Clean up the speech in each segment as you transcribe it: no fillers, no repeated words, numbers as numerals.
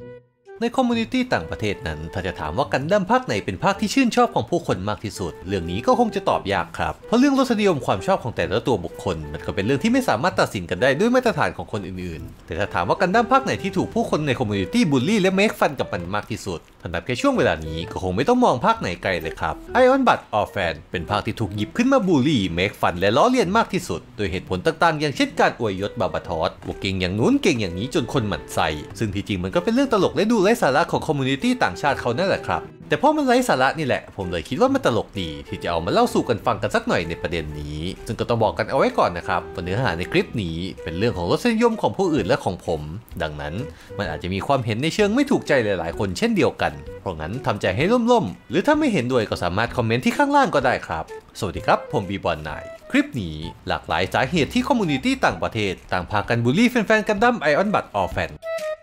ในคอมมูนิตี้ต่างประเทศนั้นถ้าจะถามว่ากันดั้มภาคไหนเป็นภาคที่ชื่นชอบของผู้คนมากที่สุดเรื่องนี้ก็คงจะตอบยากครับเพราะเรื่องรสนิยมความชอบของแต่ละตัวบุคคลมันก็เป็นเรื่องที่ไม่สามารถตัดสินกันได้ด้วยมาตรฐานของคนอื่นๆแต่ถ้าถามว่ากันดั้มภาคไหนที่ถูกผู้คนในคอมมูนิตี้บูลลี่และเมคฟันกับมันมากที่สุดสำหรับแค่ช่วงเวลานี้ก็คงไม่ต้องมองภาคไหนไกลเลยครับไอออนบัตออฟแฟนเป็นภาคที่ถูกหยิบขึ้นมาบูลลี่เมคฟันและล้อเลียนมากที่สุดโดยเหตุผลต่างๆอย่างเช่นการอวยยศบาบาทอสว่าเก่งอย่างนู้นเก่งอย่างนี้จนคนหมั่นไส้ซึ่งที่จริงมันก็เป็นเรื่องตลกและดูไร้สาระของคอมมูนิตี้ต่างชาติเขานั่นแหละครับแต่เพราะมันไร้สาระนี่แหละผมเลยคิดว่ามันตลกดีที่จะเอามาเล่าสู่กันฟังกันสักหน่อยในประเด็นนี้ซึ่งก็ต้องบอกกันเอาไว้ก่อนนะครับว่าเนื้อหาในคลิปนี้เป็นเรื่องของรสนิยมของผู้อื่นและของผมดังนั้นมันอาจจะมีความเห็นในเชิงไม่ถูกใจหลายๆคนเช่นเดียวกันเพราะงั้นทำใจให้ร่มๆหรือถ้าไม่เห็นด้วยก็สามารถคอมเมนต์ที่ข้างล่างก็ได้ครับสวัสดีครับผมบีบอลนายคลิปนี้หลากหลายสาเหตุที่คอมมูนิตี้ต่างประเทศต่างพากันบูลลี่แฟนๆกันดั้มไอออนบัตออฟแฟน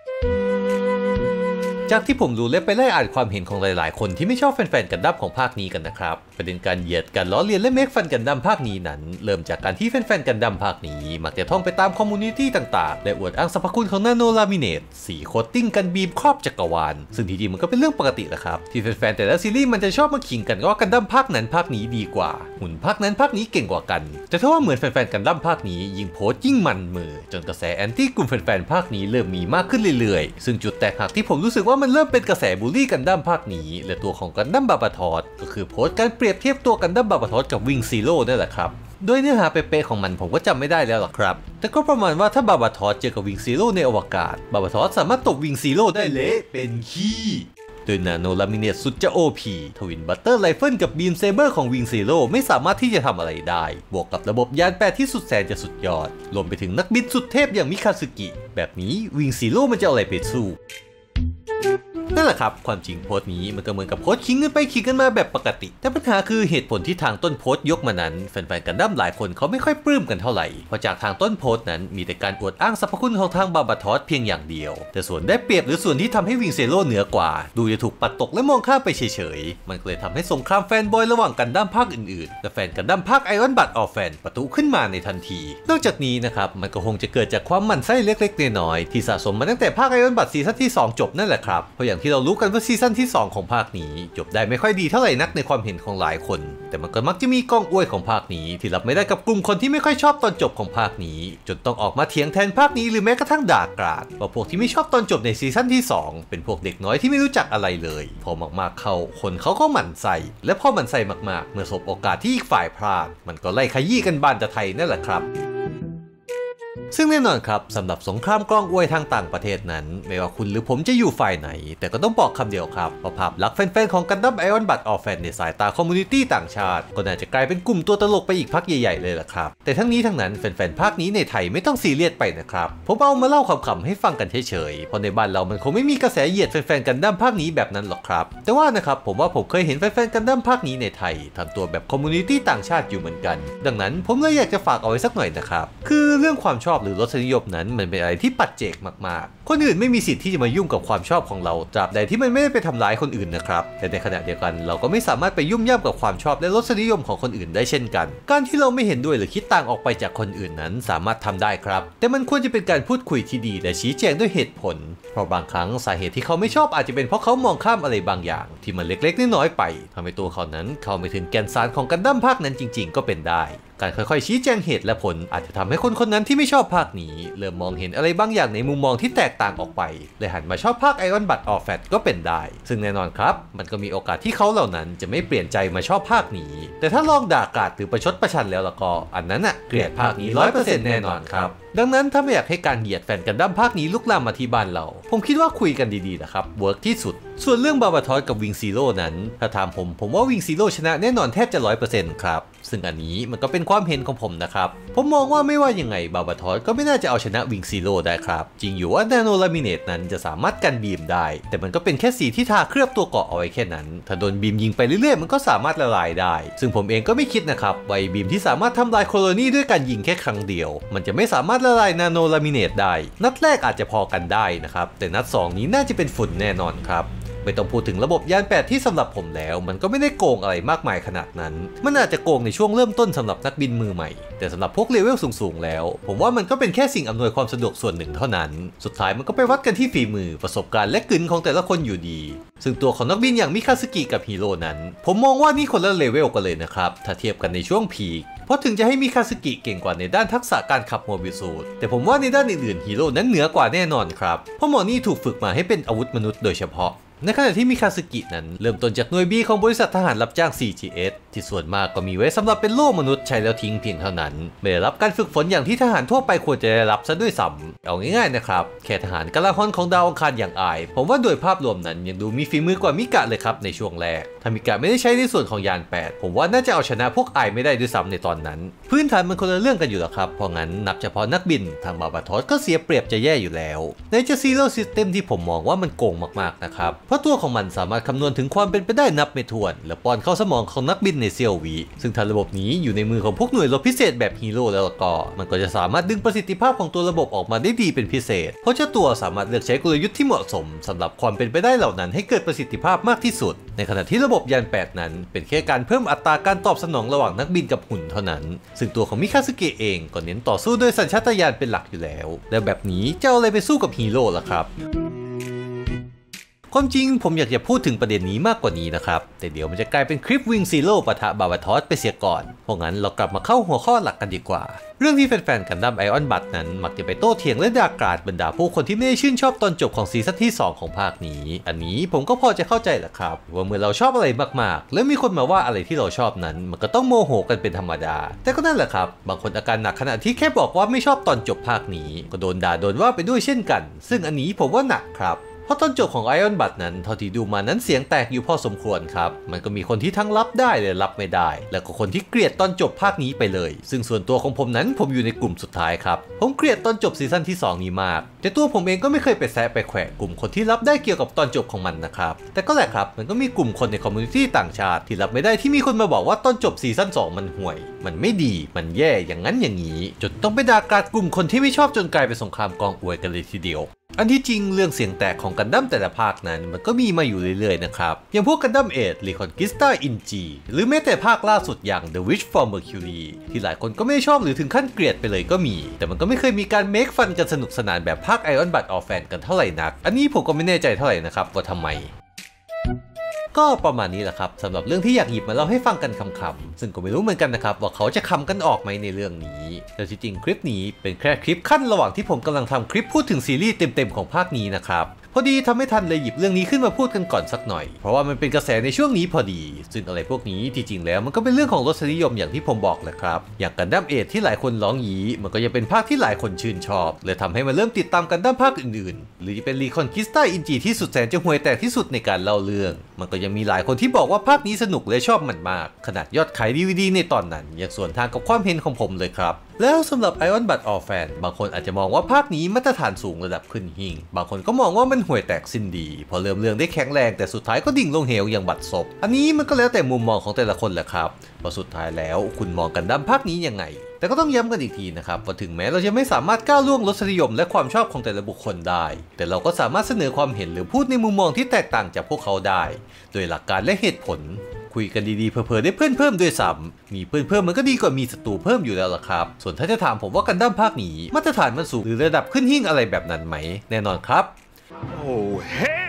จากที่ผมรู้และไปไล่อ่านความเห็นของหลายๆคนที่ไม่ชอบแฟนๆกันดั้มของภาคนี้กันนะครับประเด็นการเหยียดการล้อเลียนและเมคฟันกันดั้มภาคนี้นั้นเริ่มจากการที่แฟนๆกันดั้มภาคนี้มักจะท่องไปตามคอมมูนิตี้ต่างๆและอวดอ้างสรรพคุณของนาโนลามิเนตสีโคตติ้งกันบีมครอบจักรวาลซึ่งที่จริงมันก็เป็นเรื่องปกติแหละครับที่แฟนๆแต่ละซีรีส์มันจะชอบมาขิงกันว่ากันดั้มภาคนั้นภาคนี้ดีกว่าหุ่นภาคนั้นภาคนี้เก่งกว่ากันแต่ถ้าว่าเหมือนแฟนๆกันดั้มภาคนี้ยิ่งโพสต์ยิ่งมันมือจนกระแสแอนตี้กลุ่มแฟนๆภาคนี้เริ่มมีมากขึ้นเรื่อยๆซึ่งจุดแตกหักที่ผมรู้สึกว่ามันเริ่มเป็นกระแสบูลลี่กันดั้มภาคนี้และตัวของกันดั้มบาบาทอสก็คือโพสต์การเปรียบเทียบตัวกันดั้มบาบาทอสกับวิงซีโร่นั่นแหละครับโดยเนื้อหาเป๊ะๆของมันผมก็จำไม่ได้แล้วหรอกครับแต่ก็ประมาณว่าถ้าบาบาทอสเจอกับวิงซีโร่ในอวกาศบาบาทอสสามารถตบวิงซีโร่ได้เละเป็นขี้โดยนาโนลามิเนตสุดจะ OP ทวินบัตเตอร์ไรเฟิลกับบีมเซเบอร์ของวิงซีโร่ไม่สามารถที่จะทำอะไรได้บวกกับระบบยานแปรที่สุดแสนจะสุดยอดรวมไปถึงนักบินสุดเทพอย่างมิคาสึกิแบบนี้วิงซีโร่มันจะเอาอะไรไปสู้นั่นแหละครับความจริงโพสต์นี้มันก็เหมือนกับโพสต์ขิงกันไปขิงกันมาแบบปกติแต่ปัญหาคือเหตุผลที่ทางต้นโพสต์ยกมานั้นแฟนๆกันดั้มหลายคนเขาไม่ค่อยปลื้มกันเท่าไหร่เพราะจากทางต้นโพสต์นั้นมีแต่การอวดอ้างสรรพคุณของทางบาบาทอสเพียงอย่างเดียวแต่ส่วนได้เปรียบหรือส่วนที่ทำให้วิงเซโร่เหนือกว่าดูจะถูกปัดตกและมองข้ามไปเฉยๆมันก็เลยทำให้สงครามแฟนบอยระหว่างกันดั้มภาคอื่นๆและแฟนกันดั้มภาคไอออนบัตออฟแฟนปะทุขึ้นมาในทันทีนอกจากนี้นะครับมันก็คงจะเกิดจากความหมั่นไส้เล็กๆน้อยๆที่สะสมมาตั้งแต่ภาคไอออนบัตซีซั่นที่2จบนั่นแหละครับเพราะอย่างที่เรารู้กันว่าซีซั่นที่2ของภาคนี้จบได้ไม่ค่อยดีเท่าไหร่นักในความเห็นของหลายคนแต่มันก็มักจะมีกองอวยของภาคนี้ที่รับไม่ได้กับกลุ่มคนที่ไม่ค่อยชอบตอนจบของภาคนี้จนต้องออกมาเถียงแทนภาคนี้หรือแม้กระทั่งด่ากราดว่าพวกที่ไม่ชอบตอนจบในซีซั่นที่2เป็นพวกเด็กน้อยที่ไม่รู้จักอะไรเลยพอมากๆเข้าคนเขาก็หมั่นไส้และพอหมั่นไส้มากๆเมื่อสบโอกาสที่อีกฝ่ายพลาดมันก็ไล่ขยี้กันบานตะไทยนั่นแหละครับซึ่งแน่นอนครับสำหรับสงครามกล้องอวยทางต่างประเทศนั้นไม่ว่าคุณหรือผมจะอยู่ฝ่ายไหนแต่ก็ต้องบอกคำเดียวครับว่าภาพลักษณ์แฟนๆของกันดั้มไอออนบัตออฟแฟนในสายตาคอมมูนิตี้ต่างชาติก็น่าจะกลายเป็นกลุ่มตัวตลกไปอีกพักใหญ่ๆเลยล่ะครับแต่ทั้งนี้ทั้งนั้นแฟนๆภาคนี้ในไทยไม่ต้องซีเรียสไปนะครับผมเอามาเล่าขำๆให้ฟังกันเฉยๆเพราะในบ้านเรามันคงไม่มีกระแสเหยียดแฟนๆกันดั้มภาคนี้แบบนั้นหรอกครับแต่ว่านะครับผมว่าผมเคยเห็นแฟนๆกันดั้มภาคนี้ในไทยทำตัวแบบคอมมูนิตี้ต่างชาติอยู่เหมือนกันดังนั้นผมเลยอยากจะฝากเอาไว้สักหน่อยนะครับคือเรื่องความชอบหรือรสนิยมนั้นมันเป็นอะไรที่ปัจเจกมากๆคนอื่นไม่มีสิทธิ์ที่จะมายุ่งกับความชอบของเราตราบใดที่มันไม่ได้ไปทำร้ายคนอื่นนะครับแต่ในขณะเดียวกันเราก็ไม่สามารถไปยุ่มย่ำกับความชอบและรสนิยมของคนอื่นได้เช่นกันการที่เราไม่เห็นด้วยหรือคิดต่างออกไปจากคนอื่นนั้นสามารถทำได้ครับแต่มันควรจะเป็นการพูดคุยที่ดีและชี้แจงด้วยเหตุผลเพราะบางครั้งสาเหตุที่เขาไม่ชอบอาจจะเป็นเพราะเขามองข้ามอะไรบางอย่างที่มันเล็กๆน้อยๆไปทำให้ตัวเขานั้นเข้าไม่ถึงแก่นสารของกันดั้มภาคนั้นจริงๆก็เป็นได้การค่อยๆชี้แจงเหตุและผลอาจจะทำให้คนคนนั้นที่ไม่ชอบภาคนี้เริ่มมองเห็นอะไรบางอย่างในมุมมองที่แตกต่างออกไปเลยหันมาชอบภาคไอออนบัตออฟแฟตก็เป็นได้ซึ่งแน่นอนครับมันก็มีโอกาสที่เขาเหล่านั้นจะไม่เปลี่ยนใจมาชอบภาคนี้แต่ถ้าลองด่ากราดหรือประชดประชันแล้วก็อันนั้นเกลียดภาคนี้ 100% แน่นอนครับดังนั้นถ้าไม่อยากให้การเหยียดแฟนกันดั้มภาคนี้ลุกลามมาที่บ้านเราผมคิดว่าคุยกันดีๆนะครับเวิร์กที่สุดส่วนเรื่องบาบาทอสกับวิงซีโร่นั้นถ้าถามผมว่าวิงซีโร่ชนะแน่นอนแทบจะ 100% ครับซึ่งอันนี้มันก็เป็นความเห็นของผมนะครับผมมองว่าไม่ว่ายังไงบาบาทอสก็ไม่น่าจะเอาชนะวิงซีโร่ได้ครับจริงอยู่ว่านาโนลามิเนตนั้นจะสามารถกันบีมได้แต่มันก็เป็นแค่สีที่ทาเคลือบตัวเกาะเอาไว้แค่นั้นถ้าโดนบีมยิงไปเรื่อยๆมันก็สามารถละลายได้ซึ่งผมเองก็ไม่คิดนะครับว่าบีมที่สามารถทำลายโคโลนีด้วยการยิงแค่ครั้งเดียวมันจะไม่สามารถละลายนาโนลามิเนตได้นัดแรกอาจจะพอกันได้นะครับแต่นัด2นี้น่าจะเป็นฝุ่นแน่นอนครับไม่ต้องพูดถึงระบบยาน8ที่สำหรับผมแล้วมันก็ไม่ได้โกงอะไรมากมายขนาดนั้นมันอาจจะโกงในช่วงเริ่มต้นสำหรับนักบินมือใหม่แต่สำหรับพวกเลเวลสูงๆแล้วผมว่ามันก็เป็นแค่สิ่งอำนวยความสะดวกส่วนหนึ่งเท่านั้นสุดท้ายมันก็ไปวัดกันที่ฝีมือประสบการณ์และกึนของแต่ละคนอยู่ดีซึ่งตัวของนักบินอย่างมิคาสึกิกับฮีโร่นั้นผมมองว่านี่คนละเลเวลกันเลยนะครับถ้าเทียบกันในช่วงพีคเพราะถึงจะให้มิคาสึกิเก่งกว่าในด้านทักษะการขับโมบิลสูทแต่ผมว่าในด้านอื่นๆฮีโร่นั้นเหนือกว่าแน่นอนครับเพราะหมอนี่ถูกฝึกมาให้เป็นอาวุธมนุษย์โดยเฉพาะในขณะที่มิคาสึกินั้นเริ่มต้นจากหน่วย B ของบริษัททหารรับจ้าง CGS ที่ส่วนมากก็มีไว้สำหรับเป็นโล่มนุษย์ใช้แล้วทิ้งเพียงเท่านั้นไม่ได้รับการฝึกฝนอย่างที่ทหารทั่วไปควรจะได้รับซะด้วยซ้ำเอาง่ายๆนะครับแค่ทหารกำลังฮอนของดาวอังคารอย่างอายผมว่าโดยภาพรวมนั้นยังดูมีฝีมือกว่ามิกะเลยครับในช่วงแรกถ้ามิกะไม่ได้ใช้ในส่วนของยาน8ผมว่าน่าจะเอาชนะพวกอายไม่ได้ด้วยซ้ำในตอนนั้นพื้นฐานมันคนละเรื่องกันอยู่แล้วครับเพราะงั้นนับเฉพาะนักบินทางบาบาทอสก็เสียเปรียบจะแย่อยู่แล้วในเจซีโร่ซิสเต็มที่ผมมองว่ามันโกงมากๆนะครับเพราะตัวของมันสามารถคำนวณถึงความเป็นไปได้นับไม่ถ้วนและป้อนเข้าสมองของนักบินในเซียววิซึ่งถ้าระบบนี้อยู่ในมือของพวกหน่วยรบพิเศษแบบฮีโร่แล้วก็มันก็จะสามารถดึงประสิทธิภาพของตัวระบบออกมาได้ดีเป็นพิเศษเพราะเจ้าตัวสามารถเลือกใช้กลยุทธ์ที่เหมาะสมสำหรับความเป็นไปได้เหล่านั้นให้เกิดประสิทธิภาพมากที่สุดในขณะที่ระบบยาน8นั้นเป็นแค่การเพิ่มอัตราการตอบสนองระหว่างนักบินกับหุ่นเท่านั้นซึ่งตัวของมิคาสึเกะเองก็เน้นต่อสู้ด้วยสัญชาตญาณเป็นหลักอยู่แล้วและแบบนี้จะเอาอะไรไปสู้กับฮีโร่ล่ะครับความจริงผมอยากจะพูดถึงประเด็นนี้มากกว่านี้นะครับแต่เดี๋ยวมันจะกลายเป็นคลิปวิงซีโร่ปะทะบาบาทอสไปเสียก่อนเพราะงั้นเรากลับมาเข้าหัวข้อหลักกันดีกว่าเรื่องที่แฟนๆกันดั้มไอออนบัตนั้นมักจะไปโต้เถียงและด่ากราดบรรดาผู้คนที่ไม่ได้ชื่นชอบตอนจบของซีซั่นที่2ของภาคนี้อันนี้ผมก็พอจะเข้าใจแหละครับว่าเมื่อเราชอบอะไรมากๆแล้วมีคนมาว่าอะไรที่เราชอบนั้นมันก็ต้องโมโหกันเป็นธรรมดาแต่ก็นั่นแหละครับบางคนอาการหนักขณะที่แค่บอกว่าไม่ชอบตอนจบภาคนี้ก็โดนด่าโดนว่าไปด้วยเช่นกันซึ่งอันนี้ผมว่าหนักครับเพราะตอนจบของ Iron Blood นั้นเท่าที่ดูมานั้นเสียงแตกอยู่พอสมควรครับมันก็มีคนที่ทั้งรับได้และรับไม่ได้แล้วก็คนที่เกลียดตอนจบภาคนี้ไปเลยซึ่งส่วนตัวของผมนั้นผมอยู่ในกลุ่มสุดท้ายครับผมเกลียดตอนจบซีซั่นที่2นี้มากแต่ตัวผมเองก็ไม่เคยไปแซะไปแขวะกลุ่มคนที่รับได้เกี่ยวกับตอนจบของมันนะครับแต่ก็แหละครับมันก็มีกลุ่มคนในคอมมูนิตี้ต่างชาติที่รับไม่ได้ที่มีคนมาบอกว่าตอนจบซีซั่น2มันห่วยมันไม่ดีมันแย่อย่างนั้นอย่างนี้จนต้องไปด่ากราดกลุ่มคนที่ไม่ชอบจนกลายเป็นสงครามกองอวยกันเลยทีเดียวอันที่จริงเรื่องเสียงแตกของกันดั้มแต่ละภาคนั้นมันก็มีมาอยู่เรื่อยๆนะครับอย่างพวกกันดั้มเอทรีคอนกิสตาอินจีหรือแม้แต่ภาคล่าสุดอย่าง The Wish for Mercury ที่หลายคนก็ไม่ชอบหรือถึงขั้นเกลียดไปเลยก็มีแต่มันก็ไม่เคยมีการเมคฟันกันสนุกสนานแบบภาค Iron Blood Orphan กันเท่าไหร่นักอันนี้ผมก็ไม่แน่ใจเท่าไหร่นะครับว่าทำไมก็ประมาณนี้แหละครับสำหรับเรื่องที่อยากหยิบมาเล่าให้ฟังกันคำๆซึ่งก็ไม่รู้เหมือนกันนะครับว่าเขาจะคำกันออกไหมในเรื่องนี้แต่ที่จริงคลิปนี้เป็นแค่คลิปขั้นระหว่างที่ผมกำลังทำคลิปพูดถึงซีรีส์เต็มๆของภาคนี้นะครับพอดีทำให้ทันเลยหยิบเรื่องนี้ขึ้นมาพูดกันก่อนสักหน่อยเพราะว่ามันเป็นกระแสในช่วงนี้พอดีซึ่งอะไรพวกนี้ที่จริงแล้วมันก็เป็นเรื่องของรสนิยมอย่างที่ผมบอกแหละครับอย่างกันดั้มเอทที่หลายคนร้องหยีมันก็ยังเป็นภาคที่หลายคนชื่นชอบเลยทำให้มันเริ่มติดตามกันดั้มภาคอื่นๆหรือจะเป็นรีคอนคิสต้าอินจีที่สุดแสนจะห่วยแตกที่สุดในการเล่าเรื่องมันก็ยังมีหลายคนที่บอกว่าภาคนี้สนุกและชอบมันมากขนาดยอดขาย DVD ในตอนนั้นยังสวนทางกับความเห็นของผมเลยครับแล้วสำหรับ Iron Blood Orphan บางคนอาจจะมองว่าภาคนี้มาตรฐานสูงระดับขึ้นหิ่งบางคนก็มองว่ามันห่วยแตกสิ้นดีพอเริ่มเรื่องได้แข็งแรงแต่สุดท้ายก็ดิ่งลงเหวอย่างบัดซบอันนี้มันก็แล้วแต่มุมมองของแต่ละคนแหละครับว่าสุดท้ายแล้วคุณมองกันดั้มภาคนี้ยังไงแต่ก็ต้องย้ำกันอีกทีนะครับว่าถึงแม้เราจะไม่สามารถก้าวล่วงรสนิยมและความชอบของแต่ละบุคคลได้แต่เราก็สามารถเสนอความเห็นหรือพูดในมุมมองที่แตกต่างจากพวกเขาได้โดยหลักการและเหตุผลคุยกันดีๆเผลอๆได้เพื่อนเพิ่มด้วยซ้ำมีเพื่อนเพิ่มมันก็ดีกว่ามีศัตรูเพิ่มอยู่แล้วล่ะครับส่วนถ้าจะถามผมว่ากันดั้มภาคนี้มาตรฐานมันสูงหรือระดับขึ้นหิ่งอะไรแบบนั้นไหมแน่นอนครับ Oh, hey!